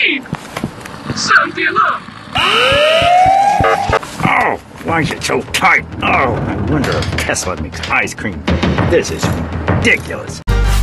Keep. Sound the alarm. Oh, why is it so tight? Oh, I wonder if Tesla makes ice cream. This is ridiculous.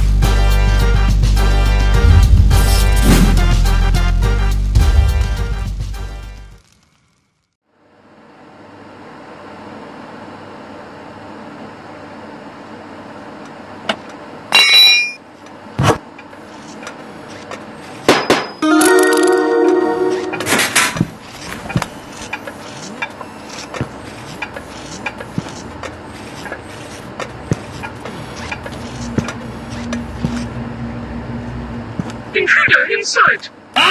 Intruder in sight.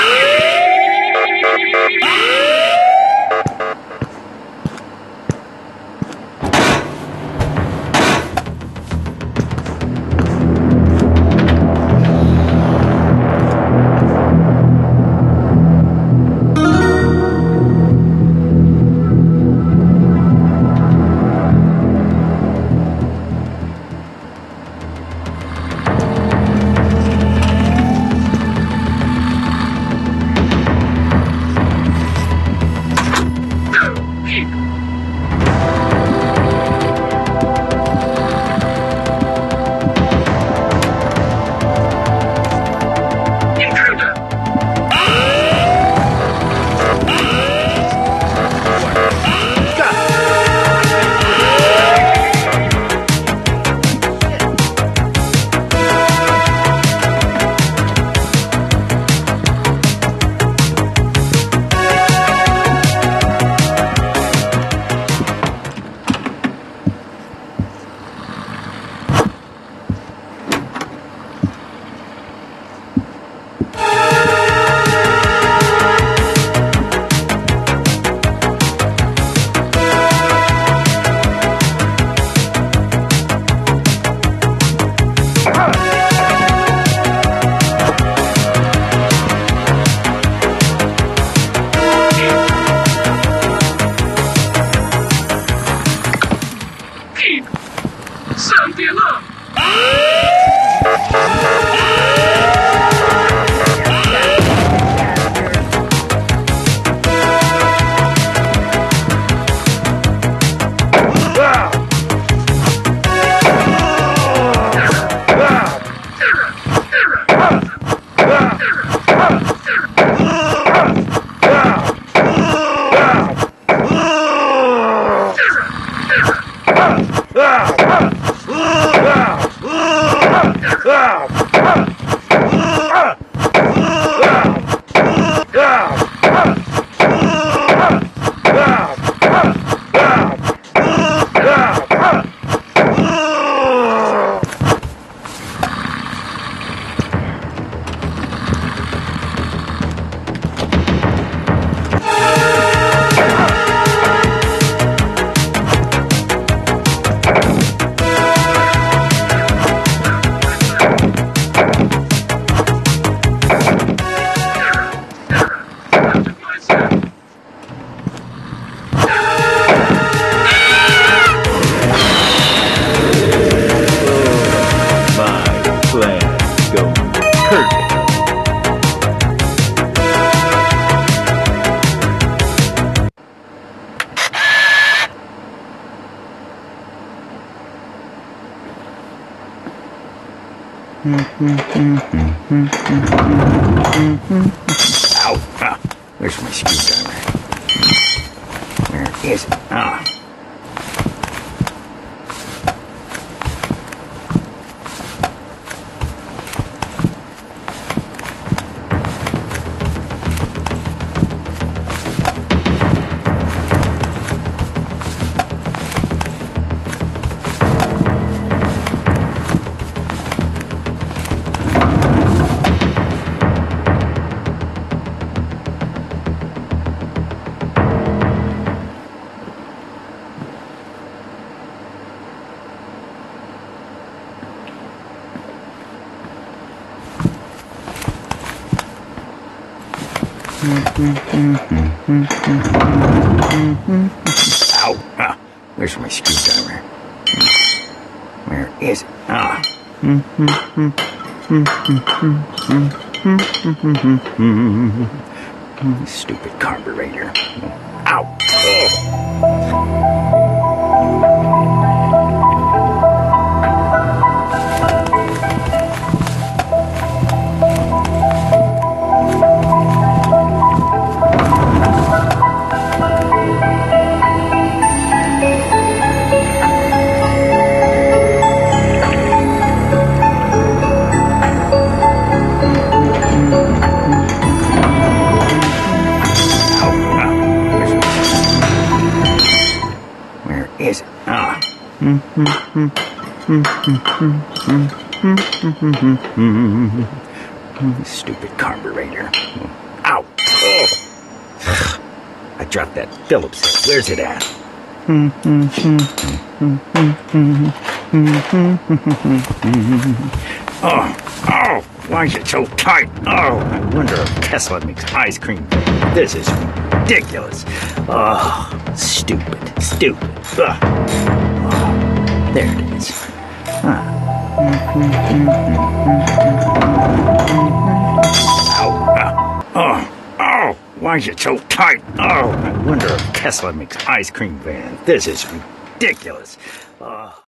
Sound the alarm! Ow! Ah, where's my screwdriver? Where is it? Ah. Ow! Ah, where's my screwdriver? Where is it? Ah. Stupid carburetor. Ow! Oh. Where is it? Ah. Stupid carburetor. Ow! Oh. I dropped that Phillips head. Where's it at? Oh! Why is it so tight? Oh, I wonder if Tesla makes ice cream. This is ridiculous. Oh, stupid. Ugh. Oh, there it is. Oh, why is it so tight? Oh, I wonder if Tesla makes ice cream van. This is ridiculous.